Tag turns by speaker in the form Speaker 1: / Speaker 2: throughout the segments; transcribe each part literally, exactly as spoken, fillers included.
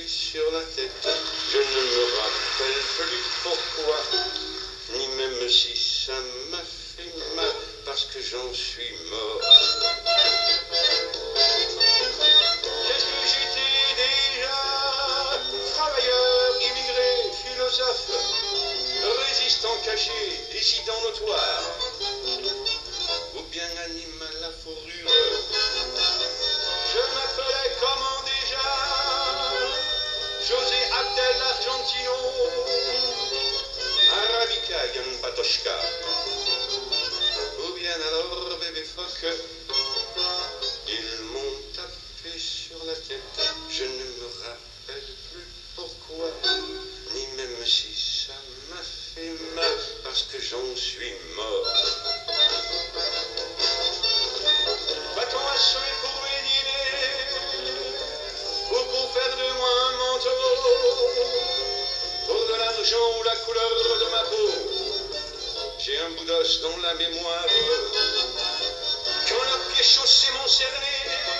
Speaker 1: sur la tête. Je ne me rappelle plus pourquoi, ni même si ça m'a fait mal, parce que j'en suis mort. Qu'est-ce que j'étais déjà? Travailleur, immigré, philosophe, résistant caché, dissident notoire, ou bien animal à fourrure. Je m'appelais comment déjà? José Abdel Argentino, Arabica Yann Patochka, ou bien alors bébé phoque. Ils m'ont tapé sur la tête, je ne me rappelle plus pourquoi, ni même si ça m'a fait mal, parce que j'en suis mort. Va-t-on assurer pour les dîners, ou pour faire de moi un manteau, pour de l'argent ou la couleur de ma peau? J'ai un bout d'os dans la mémoire, quand leurs pieds chaussés m'ont cerné,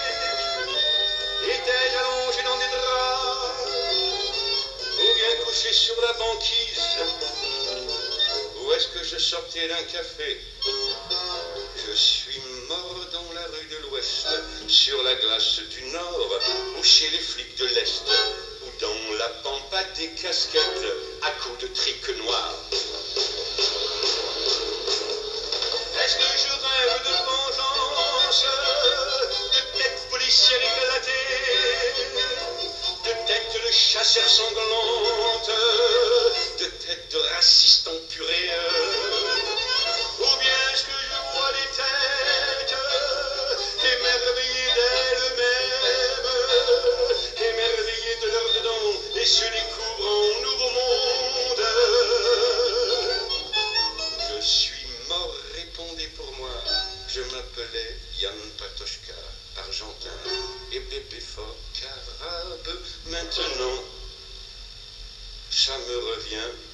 Speaker 1: étais-je allongé dans des draps, ou bien couché sur la banquise? Ou est-ce que je sortais d'un café? Je suis mort dans la rue de l'Ouest, sur la glace du Nord, ou chez les flics de l'Est, ou dans la pampa des casquettes à coups de trique noir. Est-ce que je rêve de vengeance, de tête policière éclatée, de tête de chasseur sanglante, de tête de raciste empuré? Ou bien est-ce que je vois les têtes émerveillées d'elles-mêmes, émerveillées de leur dedans, et se découvrent en nouveau monde? Je suis mort, répondez pour moi. Je m'appelais Yann Patochka, argentin, et bébé phoque arabe. Maintenant, ça me revient.